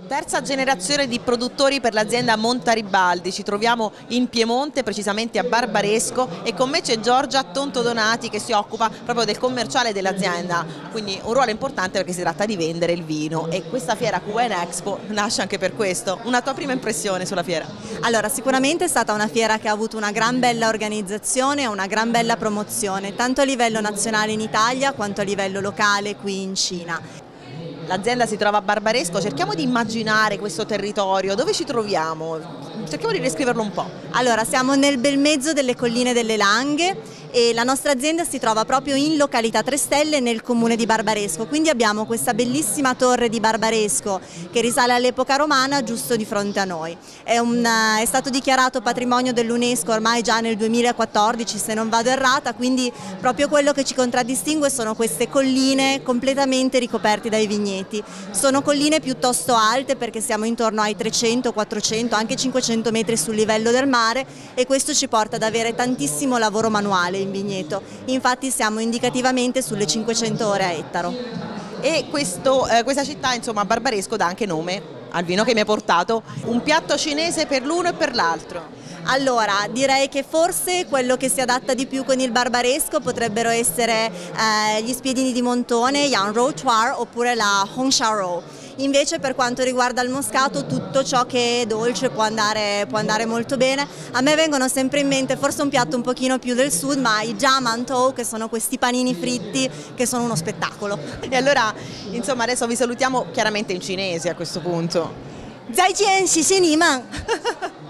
Terza generazione di produttori per l'azienda Montaribaldi, ci troviamo in Piemonte, precisamente a Barbaresco, e con me c'è Giorgia Tonto Donati che si occupa proprio del commerciale dell'azienda, quindi un ruolo importante perché si tratta di vendere il vino e questa fiera QN Expo nasce anche per questo. Una tua prima impressione sulla fiera? Allora, sicuramente è stata una fiera che ha avuto una gran bella organizzazione e una gran bella promozione, tanto a livello nazionale in Italia quanto a livello locale qui in Cina. L'azienda si trova a Barbaresco, cerchiamo di immaginare questo territorio, dove ci troviamo? Cerchiamo di descriverlo un po'. Allora, siamo nel bel mezzo delle colline delle Langhe e la nostra azienda si trova proprio in località Tre Stelle nel comune di Barbaresco, quindi abbiamo questa bellissima torre di Barbaresco che risale all'epoca romana giusto di fronte a noi. È stato dichiarato patrimonio dell'UNESCO ormai già nel 2014 se non vado errata, quindi proprio quello che ci contraddistingue sono queste colline completamente ricoperte dai vigneti. Sono colline piuttosto alte perché siamo intorno ai 300, 400, anche 500 metri sul livello del mare e questo ci porta ad avere tantissimo lavoro manuale in vigneto, infatti siamo indicativamente sulle 500 ore a ettaro. E questa città, insomma, Barbaresco dà anche nome al vino che mi hai portato, un piatto cinese per l'uno e per l'altro. Allora, direi che forse quello che si adatta di più con il barbaresco potrebbero essere gli spiedini di montone, Yan Rou Tuar, oppure la Hong Shao Rou. Invece per quanto riguarda il moscato, tutto ciò che è dolce può andare molto bene. A me vengono sempre in mente forse un piatto un pochino più del sud, ma i Jiamantou, che sono questi panini fritti che sono uno spettacolo. E allora, insomma, adesso vi salutiamo chiaramente in cinese a questo punto. 再见，谢谢你们。